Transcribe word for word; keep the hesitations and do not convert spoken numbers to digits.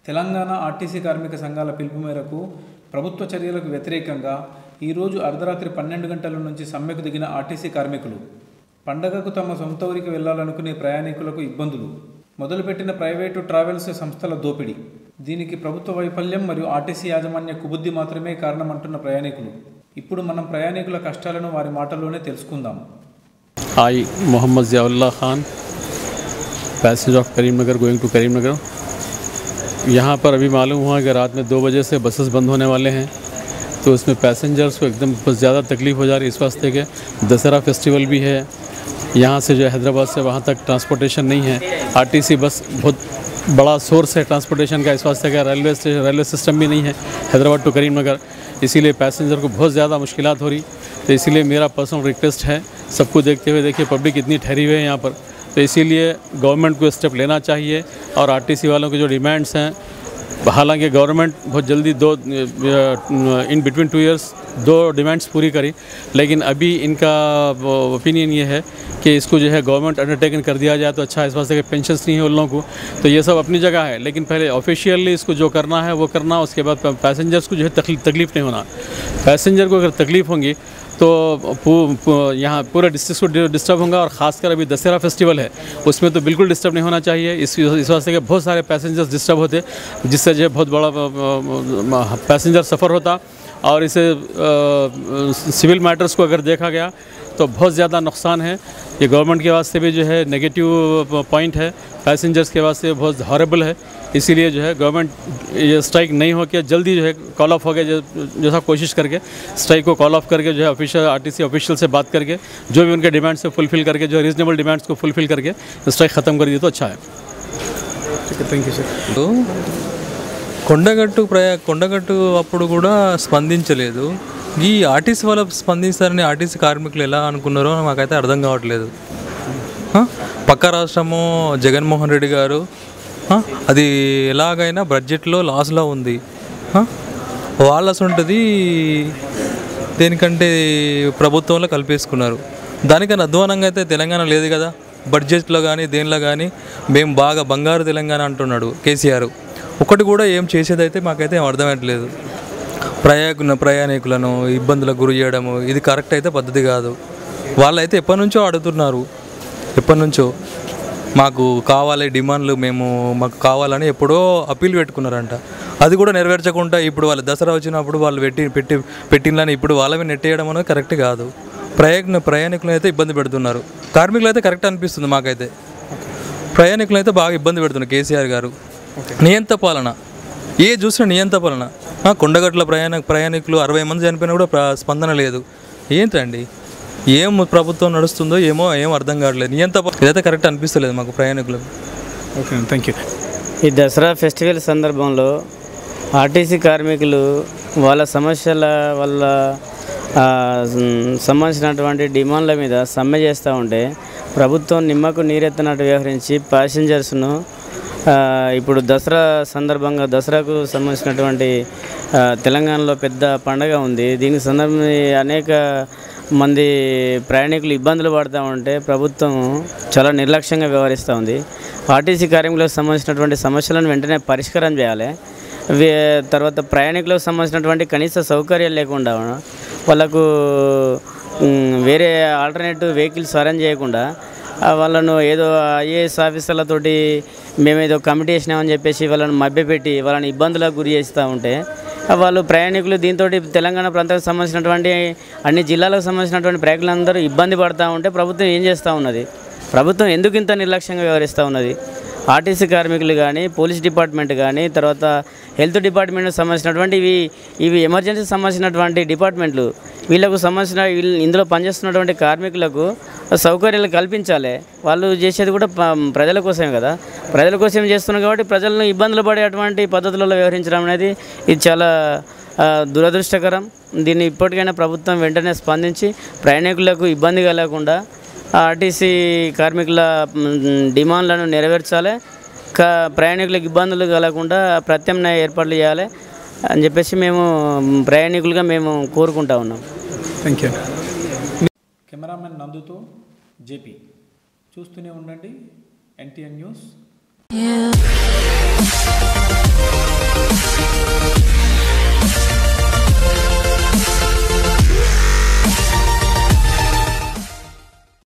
Telangana RTC కార్మిక సంఘాల పిలుపు మేరకు ప్రభుత్వ చర్యలకు వ్యతిరేకంగా ఈరోజు అర్ధరాత్రి పన్నెండు గంటల నుంచి సమ్మెకు దిగిన ఆర్టీసీ కార్మికులు పండగకు తమ సొంత ఊరికి వెళ్లాలనుకునే ప్రయాణికులకు ఇబ్బందులు, మొదలుపెట్టిన ప్రైవేటు ట్రావెల్స్ సంస్థల దోపిడీ, దీనికి ప్రభుత్వ వైఫల్యం మరియు ఆర్టీసీ యాజమాన్య కుబుద్ధి మాత్రమే కారణమంటున్న ప్రయాణికులు. ఇప్పుడు మనం ప్రయాణికుల కష్టాలను వారి మాటల్లోనే తెలుసుకుందాం. I Mohammad Ziaullah Khan, passenger of Karimnagar going to Karimnagar. यहाँ पर अभी मालूम हुआ कि रात में दो बजे से बसेस बंद होने वाले हैं, तो उसमें पैसेंजर्स को एकदम बहुत ज़्यादा तकलीफ़ हो जा रही है. इस वास्ते के दशहरा फेस्टिवल भी है, यहाँ से जो है हैदराबाद से वहाँ तक ट्रांसपोर्टेशन नहीं है. आरटीसी बस बहुत बड़ा सोर्स है ट्रांसपोर्टेशन का. इस वास्ते का रेलवे रेलवे सिस्टम भी नहीं है हैदराबाद टू करीमनगर, इसीलिए पैसेंजर को बहुत ज़्यादा मुश्किलात हो रही. तो इसीलिए मेरा पर्सनल रिक्वेस्ट है, सबको देखते हुए देखिए पब्लिक इतनी ठहरी हुई है यहाँ पर, तो इसीलिए गवर्नमेंट को स्टेप लेना चाहिए. और आरटीसी वालों के जो डिमांड्स हैं, हालांकि गवर्नमेंट बहुत जल्दी दो इन बिटवीन टू इयर्स दो डिमांड्स पूरी करी, लेकिन अभी इनका ओपिनियन ये है कि इसको जो है गवर्नमेंट अंडरटेकन कर दिया जाए तो अच्छा है. इस वास्ते के पेंशन्स नहीं है उन लोगों को, तो ये सब अपनी जगह है, लेकिन पहले ऑफिशियली इसको जो करना है वो करना. उसके बाद पैसेंजर्स को जो है तकलीफ़ नहीं होना. पैसेंजर को अगर तकलीफ़ होंगी तो यहाँ पूरे डिस्ट्रिक्ट को डिस्टर्ब होगा. और ख़ासकर अभी दशहरा फेस्टिवल है, उसमें तो बिल्कुल डिस्टर्ब नहीं होना चाहिए. इस इस वास्ते के बहुत सारे पैसेंजर्स डिस्टर्ब होते, जिससे जो है बहुत बड़ा पैसेंजर सफ़र होता. और इसे सिविल मैटर्स को अगर देखा गया तो बहुत ज़्यादा नुकसान है. ये गवर्नमेंट के वास्ते भी जो है नेगेटिव पॉइंट है, पैसेंजर्स के वास्ते बहुत हॉरेबल है. इसीलिए जो है गवर्नमेंट ये स्ट्राइक नहीं हो के जल्दी जो है कॉल ऑफ हो गया, जैसा कोशिश करके स्ट्राइक को कॉल ऑफ करके जो है ऑफिशियल आरटीसी ऑफिशियल से बात करके जो भी उनके डिमांड्स से फुलफिल करके जो रीजनेबल डिमांड्स को फुलफिल करके स्ट्राइक ख़त्म कर दिए तो अच्छा है. ठीक है, थैंक यू सर. కొండగట్టు ప్రయా కొండగట్టు అప్పుడు కూడా స్పందించలేదు. ఈ ఆర్టీసీ వాళ్ళు స్పందిస్తారని ఆర్టీసీ కార్మికులు ఎలా అనుకున్నారో మాకైతే అర్థం కావట్లేదు. పక్క రాష్ట్రము జగన్మోహన్ రెడ్డి గారు అది ఎలాగైనా బడ్జెట్లో లాస్లో ఉంది. వాళ్ళ ఉంటుంది దేనికంటే ప్రభుత్వంలో కలిపేసుకున్నారు. దానికన్నా అధ్వానంగా అయితే తెలంగాణ లేదు కదా. బడ్జెట్లో కానీ దేనిలో కానీ మేము బాగా బంగారు తెలంగాణ అంటున్నాడు కేసీఆర్. ఒకటి కూడా ఏం చేసేదైతే మాకైతే ఏం అర్థమవట్లేదు. ప్రయాణ ప్రయాణికులను ఇబ్బందులకు గురి చేయడము ఇది కరెక్ట్ అయితే పద్ధతి కాదు. వాళ్ళైతే ఎప్పటి నుంచో అడుగుతున్నారు, ఎప్పటి నుంచో మాకు కావాలి డిమాండ్లు, మేము మాకు కావాలని ఎప్పుడో అప్పీల్ పెట్టుకున్నారంట. అది కూడా నెరవేర్చకుండా ఇప్పుడు వాళ్ళు దసరా వచ్చినప్పుడు వాళ్ళు పెట్టి పెట్టి పెట్టినని ఇప్పుడు వాళ్ళవి నెట్టేయడం అనేది కరెక్ట్ కాదు. ప్రయాణ ప్రయాణికులు అయితే ఇబ్బంది పెడుతున్నారు. కార్మికులు అయితే కరెక్ట్ అనిపిస్తుంది మాకైతే. ప్రయాణికులు అయితే బాగా ఇబ్బంది పెడుతున్నారు కేసీఆర్ గారు. నియంత పాలన, ఏ చూసినా నియంత పాలన. కొండగట్ల ప్రయాణ ప్రయాణికులు అరవై మంది చనిపోయినా కూడా స్పందన లేదు. ఏంటండి, ఏం ప్రభుత్వం నడుస్తుందో ఏమో ఏం అర్థం కావట్లేదు. నియంత ఇదైతే కరెక్ట్ అనిపిస్తలేదు మాకు ప్రయాణికులకు. Okay, thank you. ఈ దసరా ఫెస్టివల్ సందర్భంలో ఆర్టీసీ కార్మికులు వాళ్ళ సమస్యల వల్ల సంబంధించినటువంటి డిమాండ్ల మీద సమ్మె చేస్తూ ఉంటే ప్రభుత్వం నిమ్మకు నీరెత్తనట్టు వ్యవహరించి ప్యాసింజర్స్ను ఇప్పుడు దసరా సందర్భంగా దసరాకు సంబంధించినటువంటి తెలంగాణలో పెద్ద పండగ ఉంది. దీనికి సందర్భంగా అనేక మంది ప్రయాణికులు ఇబ్బందులు పడుతూ ఉంటే ప్రభుత్వం చాలా నిర్లక్ష్యంగా వ్యవహరిస్తూ ఉంది. ఆర్టీసీ కార్మికులకు సంబంధించినటువంటి సమస్యలను వెంటనే పరిష్కారం చేయాలి. తర్వాత ప్రయాణికులకు సంబంధించినటువంటి కనీస సౌకర్యాలు లేకుండా వాళ్ళకు వేరే ఆల్టర్నేటివ్ వెహికల్స్ అరేంజ్ చేయకుండా వాళ్ళను ఏదో ఐఏఎస్ ఆఫీసర్లతోటి మేమేదో కమిటీ వేసినామని చెప్పేసి వాళ్ళని మభ్యపెట్టి వాళ్ళని ఇబ్బందులకు గురి చేస్తూ ఉంటే వాళ్ళు ప్రయాణికులు దీంతో తెలంగాణ ప్రాంతానికి సంబంధించినటువంటి అన్ని జిల్లాలకు సంబంధించినటువంటి ప్రయాణికులందరూ ఇబ్బంది పడుతూ ఉంటే ప్రభుత్వం ఏం చేస్తూ ఉన్నది? ప్రభుత్వం ఎందుకు ఇంత నిర్లక్ష్యంగా వ్యవహరిస్తూ ఉన్నది? ఆర్టీసీ కార్మికులు కానీ, పోలీస్ డిపార్ట్మెంట్ కానీ, తర్వాత హెల్త్ డిపార్ట్మెంట్కి సంబంధించినటువంటి ఇవి ఇవి ఎమర్జెన్సీ సంబంధించినటువంటి డిపార్ట్మెంట్లు. వీళ్ళకు సంబంధించిన ఇందులో పనిచేస్తున్నటువంటి కార్మికులకు సౌకర్యాలు కల్పించాలి. వాళ్ళు చేసేది కూడా ప్రజల కోసమే కదా, ప్రజల కోసం చేస్తున్నారు కాబట్టి ప్రజలను ఇబ్బందులు పడేటువంటి పద్ధతులలో వ్యవహరించడం అనేది ఇది చాలా దురదృష్టకరం. దీన్ని ఇప్పటికైనా ప్రభుత్వం వెంటనే స్పందించి ప్రయాణికులకు ఇబ్బంది కలగకుండా ఆర్టీసీ కార్మికుల డిమాండ్లను నెరవేర్చాలి. కా ప్రయాణికులకు ఇబ్బందులు కలగకుండా ప్రత్యామ్నాయ ఏర్పాట్లు చేయాలి అని చెప్పేసి మేము ప్రయాణికులుగా మేము కోరుకుంటా ఉన్నాం. Thank you. కెమెరామెన్ నందుతో జేపీ. చూస్తూనే ఉండండి ఎన్టీఎన్ న్యూస్.